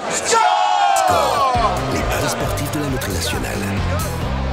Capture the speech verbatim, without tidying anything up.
Score, les paris sportifs de la Loterie Nationale.